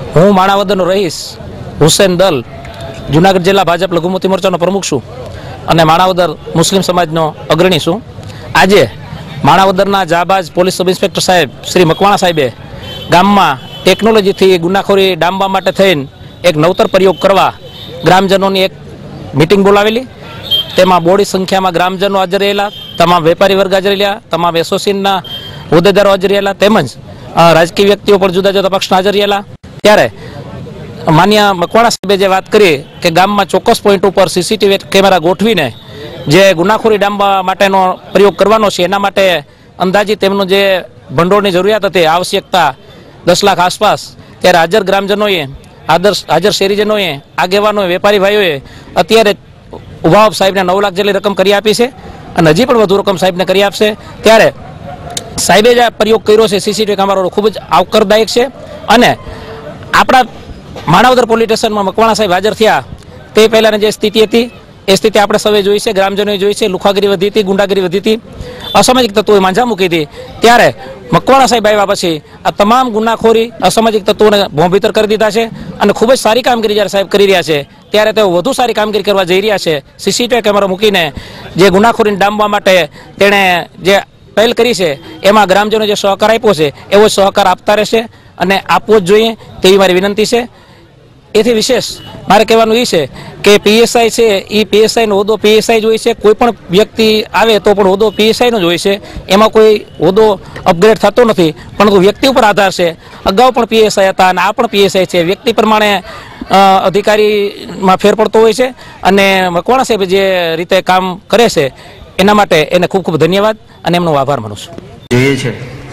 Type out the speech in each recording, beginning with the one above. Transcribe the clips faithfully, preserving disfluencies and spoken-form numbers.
હું માણાવદરનો રહીશ હુસેન દલ જુનાગઢ જિલ્લા ભાજપ લઘુમતી મોરચાનો પ્રમુખ છું અને માણાવદર મુસ્લિમ સમાજનો અગ્રણી છું। આજે માણાવદરના જાબાજ પોલીસ સબ ઇન્સ્પેક્ટર સાહેબ શ્રી મકવાણા સાહેબે ગામમાં ટેકનોલોજીથી ગુનાખોરી ડામવા માટે થઈને એક નવતર પ્રયોગ કરવા ગ્રામજનોની એક મીટિંગ બોલાવેલી। તેમાં બોડી સંખ્યામાં ગ્રામજનો હાજર રહેલા, તમામ વેપારી વર્ગ હાજર રહ્યા, તમામ એસોસિએશનના હોદ્દેદારો હાજર રહેલા, તેમજ રાજકીય વ્યક્તિઓ પણ જુદા જુદા પક્ષના હાજર રહેલા। ત્યારે માન્ય મકવાણા સાહેબે જે વાત કરી કે ગામમાં ચોક્કસ પોઈન્ટ ઉપર સીસીટીવી કેમેરા ગોઠવીને જે ગુનાખોરી ડામવા માટેનો પ્રયોગ કરવાનો છે, એના માટે અંદાજિત તેમનું જે ભંડોળની જરૂરિયાત હતી, આવશ્યકતા દસ લાખ આસપાસ, ત્યારે હાજર ગ્રામજનોએ, આદર્શ હાજર શહેરીજનોએ, આગેવાનોએ, વેપારી ભાઈઓએ અત્યારે ઉભાવ સાહેબને નવ લાખ જેટલી રકમ કરી આપી છે અને હજી પણ વધુ રકમ સાહેબને કરી આપશે। ત્યારે સાહેબે જે પ્રયોગ કર્યો છે સીસીટીવી કેમેરાનો ખૂબ જ આવકારદાયક છે અને આપણા માણાવદર પોલીસ સ્ટેશનમાં મકવાણા સાહેબ હાજર થયા તે પહેલાંની જે સ્થિતિ હતી એ સ્થિતિ આપણે સૌએ જોઈ છે, ગ્રામજનોએ જોઈ છે। લુખાગીરી વધી હતી, ગુંડાગીરી વધી હતી, અસામાજિક તત્વોએ માંઝા મૂકી હતી। ત્યારે મકવાણા સાહેબ આવ્યા પછી આ તમામ ગુનાખોરી અસામાજિક તત્વોને ભોંભીતર કરી દીધા છે અને ખૂબ જ સારી કામગીરી જ્યારે સાહેબ કરી રહ્યા છે ત્યારે તેઓ વધુ સારી કામગીરી કરવા જઈ રહ્યા છે। સીસીટીવી કેમેરા મૂકીને જે ગુનાખોરીને ડામવા માટે તેણે જે પહેલ કરી છે એમાં ગ્રામજનો જે સહકાર આપ્યો છે એવો સહકાર આપતા રહેશે અને આપવો જ જોઈએ તેવી મારી વિનંતી છે। એથી વિશેષ મારે કહેવાનું એ છે કે પીએસઆઈ છે એ પીએસઆઈનો હોદ્દો પીએસઆઈ જ હોય છે। કોઈ પણ વ્યક્તિ આવે તો પણ હોદ્દો પીએસઆઈનો જ હોય છે, એમાં કોઈ હોદ્દો અપગ્રેડ થતો નથી, પરંતુ વ્યક્તિ ઉપર આધાર છે। અગાઉ પણ પીએસઆઈ હતા અને આ પણ પીએસઆઈ છે, વ્યક્તિ પ્રમાણે અધિકારીમાં ફેર પડતો હોય છે અને મકવાણા સાહેબ જે રીતે કામ કરે છે એના માટે એને ખૂબ ખૂબ ધન્યવાદ અને એમનો આભાર માનું છું। જોઈએ છે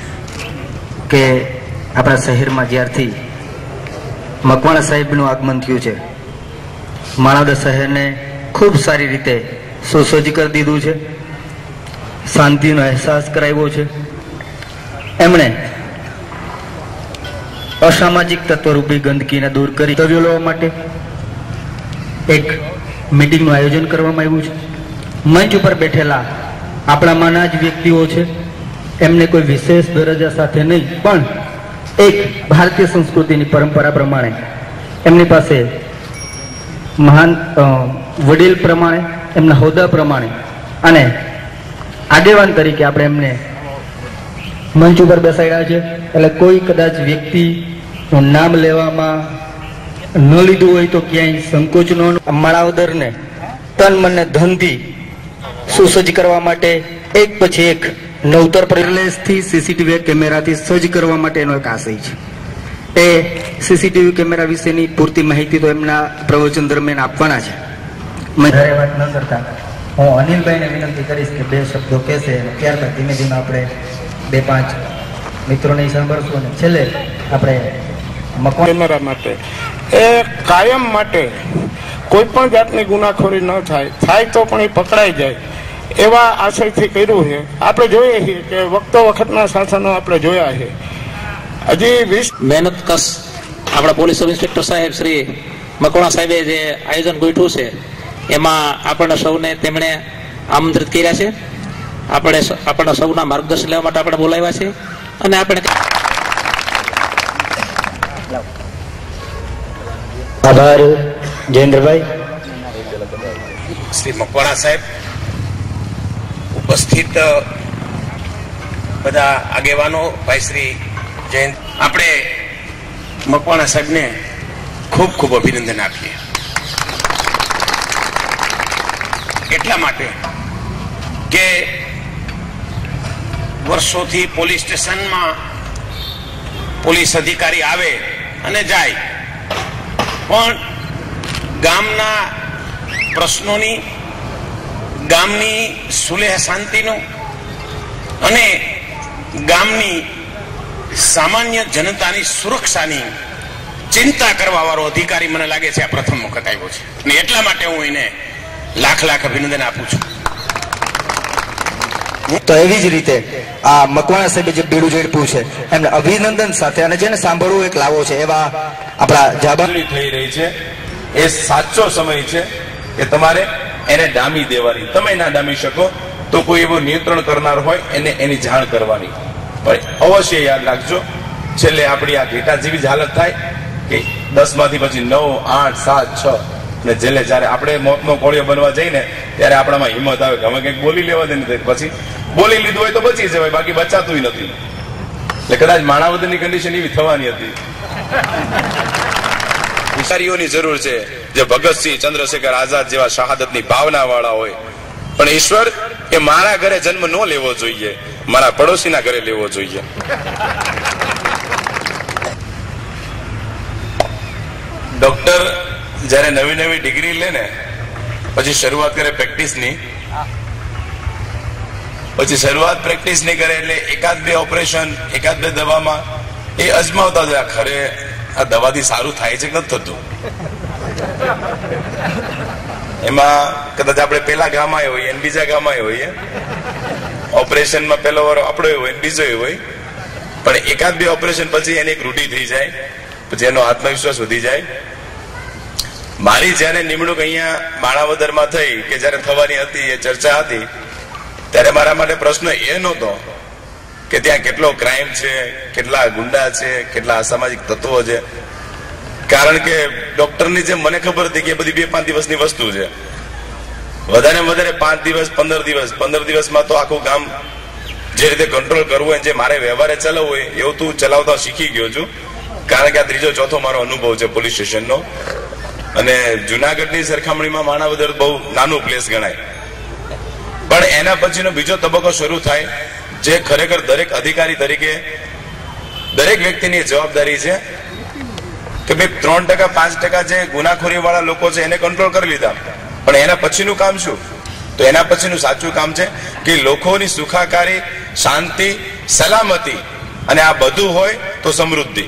કે આપણા શહેરમાં જ્યારથી મકવાણા સાહેબનું આગમન થયું છે, માણાવદર શહેરને ખૂબ સારી રીતે સુસજ્જ કરી દીધું છે, શાંતિનો અહેસાસ કરાવ્યો છે। એમણે અસામાજિક તત્વરૂપી ગંદકીને દૂર કરી તવ્યો લેવા માટે એક મીટિંગનું આયોજન કરવામાં આવ્યું છે। મંચ ઉપર બેઠેલા આપણામાંના જ વ્યક્તિઓ છે, એમને કોઈ વિશેષ દરજ્જા સાથે નહીં, પણ એક ભારતીય સંસ્કૃતિની પરંપરા પ્રમાણે એમની પાસે મહાન વડીલ પ્રમાણે, એમના હોદ્દા પ્રમાણે અને આગેવાન તરીકે આપણે એમને મંચ ઉપર બેસાડ્યા છે। એટલે કોઈ કદાચ વ્યક્તિનું નામ લેવામાં ન લીધું હોય તો ક્યાંય સંકોચ ન, માણાવદરને તન મને ધનથી સુસજ્જ કરવા માટે એક પછી એક નવતર પ્રલેસથી સીસીટીવી કેમેરાથી સજ્જ કરવા માટેનો એક આશય છે। એ સીસીટીવી કેમેરા વિશેની પૂરતી માહિતી તો એમના પ્રવચન દરમિયાન આપવાના છે। વધારે વાત ન કરતા હું અનિલભાઈને વિનંતી કરીશ કે બે શબ્દો કહેશે અને ત્યારબાદ ધીમે ધીમે આપણે બે પાંચ મિત્રોને સાંભળશું અને છેલ્લે આપણે કેમેરા માટે એ કાયમ માટે કોઈ પણ જાતની ગુનાખોરી ન થાય, થાય તો પણ એ પકડાઈ જાય એવા આશયથી કર્યું છે। આપણે જોઈએ છીએ કે વખતો વખતના શાસનો આપણે જોયા છે। હજી વીસ મહેનત કશ આપણા પોલીસ સબ ઇન્સ્પેક્ટર સાહેબ શ્રી મકવાણા સાહેબે જે આયોજન ગોઠવ્યું છે એમાં આપણને સૌને તેમણે આમંત્રિત કર્યા છે। આપણે આપણા સૌના માર્ગદર્શન લેવા માટે આપણે બોલાવ્યા છે અને આપણે આભાર જયેન્દ્રભાઈ। શ્રી મકવાણા સાહેબ, ઉપસ્થિત બધા આગેવાનો, ભાઈ શ્રી જયંત, આપણે મકવાણા સાહેબને ખૂબ ખૂબ અભિનંદન આપીએ। એટલા માટે કે વર્ષોથી પોલીસ સ્ટેશનમાં પોલીસ અધિકારી આવે અને જાય, પણ ગામના પ્રશ્નોની, ગામની સુલેહ શાંતિનું અને ગામની સામાન્ય જનતાની સુરક્ષાની ચિંતા કરવા વાળો અધિકારી મને લાગે છે આ પ્રથમ વખત આવ્યો છે અને એટલા માટે હું એને લાખ લાખ અભિનંદન આપું છું। તો એવી જ રીતે આ મકવાણા સાહેબે જે બીડું ઝડપ્યું છે એમને અભિનંદન સાથે અને જેને સાંભળવું એક લાવો છે એવા આપણા જાબા થઈ રહી છે। એ સાચો સમય છે કે તમારે એને ડામી દેવાની। તમે ના ડામી શકો તો કોઈ એવો નિયંત્રણ કરનાર હોય એને એની જાણ કરવાની। પણ અવશ્ય યાદ રાખજો, છેલ્લે આપણી આ ઘેટા જેવી જ હાલત થાય કે દસ માંથી પછી નવ આઠ સાત છ ને છેલ્લે જયારે આપણે મોતનો કોળિયો બનવા જઈને ત્યારે આપણામાં હિંમત આવે કે હવે કંઈક બોલી લેવા દે ને, પછી બોલી લીધું હોય તો બચી જવાય, બાકી બચાતું નથી. એટલે કદાચ માણાવદરની કન્ડિશન એવી થવાની હતી. વિચારીઓની જરૂર છે જે ભગતસિંહ, ચંદ્રશેખર આઝાદ જેવા શહાદતની ભાવના વાળા હોય. પણ ઈશ્વર એ મારા ઘરે જન્મ ન લેવો જોઈએ, મારા પડોશીના ઘરે લેવો જોઈએ. ડોક્ટર જયારે નવી નવી ડિગ્રી લે ને પછી શરૂઆત કરે પ્રેક્ટિસની, પછી શરૂઆત પ્રેક્ટિસની કરે એટલે એકાદ બે ઓપરેશન, એકાદ બે દવામાં એ અજમાવતા જાય ખરે આ દવાથી સારું થાય છે કે નથી થતું. એમાં કદાચ આપણે પેલા ગામમાં હોઈએ અને બીજા ગામમાં હોઈએ, ઓપરેશનમાં પેલો વારો આપણો હોય બીજો હોય, પણ એકાદ બે ઓપરેશન પછી એની એક રૂઢી થઈ જાય, પછી એનો આત્મવિશ્વાસ વધી જાય. મારી જયારે નિમણૂક અહીંયા માણાવદરમાં થઈ કે જયારે થવાની હતી એ ચર્ચા હતી, ત્યારે મારા માટે પ્રશ્ન એ નહોતો કે ત્યાં કેટલો ક્રાઇમ છે, કેટલા ગુંડા છે, કેટલા અસામાજિક તત્વો છે. કારણ કે ડોક્ટરની જેમ મને ખબર હતી કે એ બધી બે પાંચ દિવસની વસ્તુ છે. વધારે વધારે પાંચ દિવસ પંદર દિવસ પંદર દિવસમાં તો આખું ગામ જે રીતે કંટ્રોલ કરવું હોય, જે મારે વ્યવહારે ચલાવવું હોય એવું તું ચલાવતા શીખી ગયો છું. કારણ કે આ ત્રીજો ચોથો મારો અનુભવ છે પોલીસ સ્ટેશનનો. અને જુનાગઢની સરખામણીમાં માણાવદર બહુ નાનું પ્લેસ ગણાય. પણ એના પછીનો બીજો તબક્કો શરૂ થાય જે ખરેખર દરેક અધિકારી તરીકે દરેક વ્યક્તિની જવાબદારી છે કે ભાઈ ત્રણ ટકા પાંચ ટકા જે ગુનાખોરી વાળા લોકો છે એને કંટ્રોલ કરી લીધા, પણ એના પછીનું કામ શું? તો એના પછીનું સાચું કામ છે કે લોકોની સુખાકારી, શાંતિ, સલામતી અને આ બધું હોય તો સમૃદ્ધિ.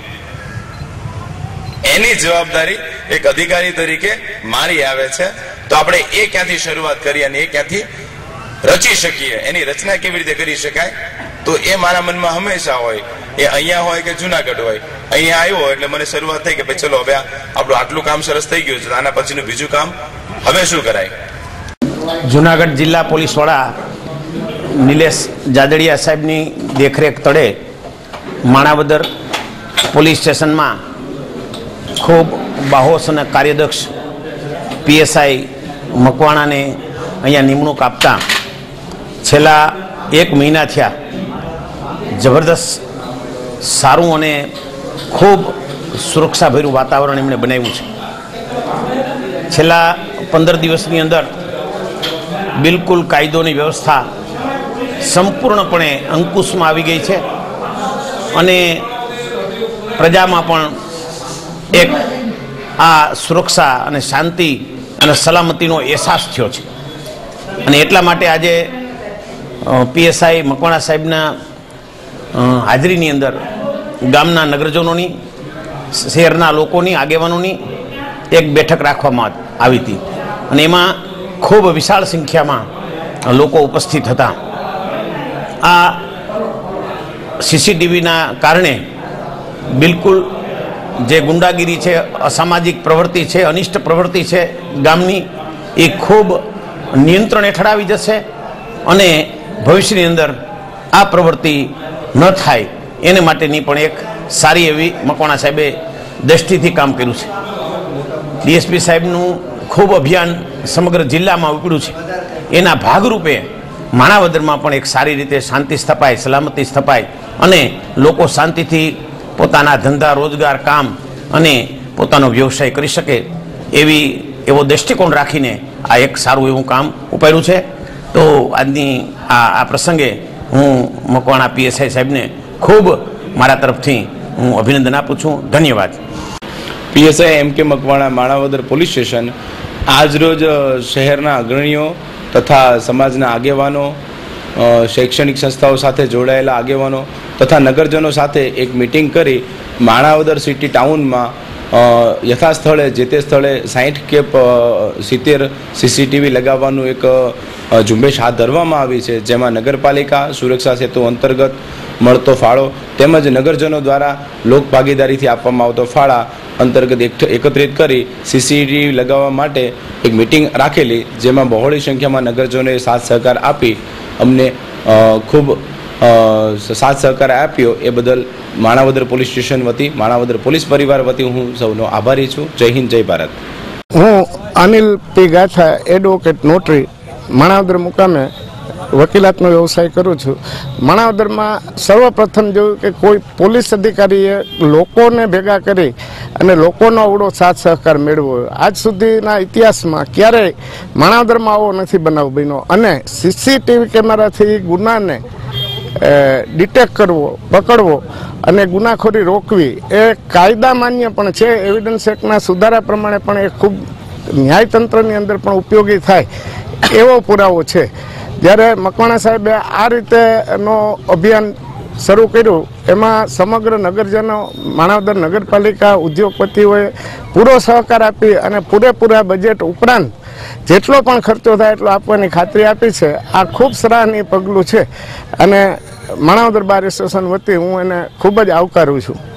એની જવાબદારી એક અધિકારી તરીકે મારી આવે છે. તો આપણે એ ક્યાંથી શરૂઆત કરી અને એ ક્યાંથી રચી શકીએ, એની રચના કેવી રીતે કરી શકાય, તો એ મારા મનમાં હંમેશા હોય. એ અહીંયા હોય કે જુનાગઢ હોય, અહીંયા આવ્યો એટલે મને શરૂઆત થઈ કે ભાઈ ચલો હવે આપણું આટલું કામ સરસ થઈ ગયું છે, આના પછીનું બીજું કામ હવે શું કરાય. જુનાગઢ જિલ્લા પોલીસ વડા નિલેશ જાદડિયા સાહેબની દેખરેખ તળે માણાવદર પોલીસ સ્ટેશનમાં ખૂબ બાહોશ અને કાર્યદક્ષ પીએસઆઈ મકવાણાને અહીંયા નિમણૂક આપતા છેલ્લા એક મહિના થયા જબરદસ્ત સારું અને ખૂબ સુરક્ષાભર્યું વાતાવરણ એમણે બનાવ્યું છે. છેલ્લા પંદર દિવસની અંદર બિલકુલ કાયદોની વ્યવસ્થા સંપૂર્ણપણે અંકુશમાં આવી ગઈ છે અને પ્રજામાં પણ એક આ સુરક્ષા અને શાંતિ અને સલામતીનો અહેસાસ થયો છે. અને એટલા માટે આજે પીએસઆઈ મકવાણા સાહેબના હાજરીની અંદર ગામના નગરજનોની, શહેરના લોકોની, આગેવાનોની એક બેઠક રાખવામાં આવી હતી અને એમાં ખૂબ વિશાળ સંખ્યામાં લોકો ઉપસ્થિત હતા. આ સીસીટીવીના કારણે બિલકુલ જે ગુંડાગીરી છે, અસામાજિક પ્રવૃત્તિ છે, અનિષ્ટ પ્રવૃત્તિ છે ગામની, એ ખૂબ નિયંત્રણ હેઠળ આવી જશે અને ભવિષ્યની અંદર આ પ્રવૃત્તિ ન થાય એને માટેની પણ એક સારી એવી મકવાણા સાહેબે દ્રષ્ટિથી કામ કર્યું છે. ડીએસપી સાહેબનું ખૂબ અભિયાન સમગ્ર જિલ્લામાં ઉપડ્યું છે. એના ભાગરૂપે માણાવદરમાં પણ એક સારી રીતે શાંતિ સ્થપાય, સલામતી સ્થપાય અને લોકો શાંતિથી પોતાના ધંધા, રોજગાર, કામ અને પોતાનો વ્યવસાય કરી શકે એવી એવો દૃષ્ટિકોણ રાખીને આ એક સારું એવું કામ ઉપાડ્યું છે. તો આજની આ આ પ્રસંગે હું મકવાણા પીએસઆઈ સાહેબને ખૂબ મારા તરફથી હું અભિનંદન આપું છું. ધન્યવાદ. પીએસઆઈ એમ કે મકવાણા માણાવદર પોલીસ સ્ટેશન આજરોજ શહેરના અગ્રણીઓ તથા સમાજના આગેવાનો, શૈક્ષણિક સંસ્થાઓ સાથે જોડાયેલા આગેવાનો તથા નગરજનો સાથે એક મિટિંગ કરી માણાવદર સિટી ટાઉનમાં યથાસ્થળે જે તે સ્થળે સાહીઠ કે સિત્તેર સીસીટીવી લગાવવાનું એક ઝુંબેશ હાથ ધરવામાં આવી છે, જેમાં નગરપાલિકા સુરક્ષા સેતુ અંતર્ગત મળતો ફાળો તેમજ નગરજનો દ્વારા લોક ભાગીદારીથી આપવામાં આવતો ફાળા અંતર્ગત એકત્રિત કરી સીસીટીવી લગાવવા માટે એક મિટિંગ રાખેલી, જેમાં બહોળી સંખ્યામાં નગરજનોએ સાથ સહકાર આપી અમને ખૂબ સાથ સહકાર આપ્યો એ બદલ માણાવદર પોલીસ સ્ટેશન વતી, માણાવદર પોલીસ પરિવાર વતી હું સૌનો આભારી છું. જય હિન્દ, જય ભારત. હું અનિલ પી ગાથા, એડવોકેટ નોટરી, માણાવદર મુકામે વકીલાતનો વ્યવસાય કરું છું. માણાવદરમાં સર્વપ્રથમ જોયું કે કોઈ પોલીસ અધિકારીએ લોકોને ભેગા કરી અને લોકોનો અવળો સાથ સહકાર મેળવ્યો. આજ સુધીના ઇતિહાસમાં ક્યારેય માણાવદરમાં આવો નથી બનાવ બન્યો અને સીસીટીવી કેમેરાથી ગુનાને ડિટેક્ટ કરવો, પકડવો અને ગુનાખોરી રોકવી એ કાયદા માન્ય પણ છે. એવિડન્સ એક્ટના સુધારા પ્રમાણે પણ એ ખૂબ ન્યાયતંત્રની અંદર પણ ઉપયોગી થાય એવો પુરાવો છે. જ્યારે મકવાણા સાહેબે આ રીતેનો અભિયાન શરૂ કર્યું એમાં સમગ્ર નગરજનો, માણાવદર નગરપાલિકા, ઉદ્યોગપતિઓએ પૂરો સહકાર આપી અને પૂરેપૂરા બજેટ ઉપરાંત જેટલો પણ ખર્ચો થાય એટલો આપવાની ખાતરી આપી છે. આ ખૂબ સરાહનીય પગલું છે અને માણાવદર બાર એસોસિએશન વતી હું એને ખૂબ જ આવકારું છું.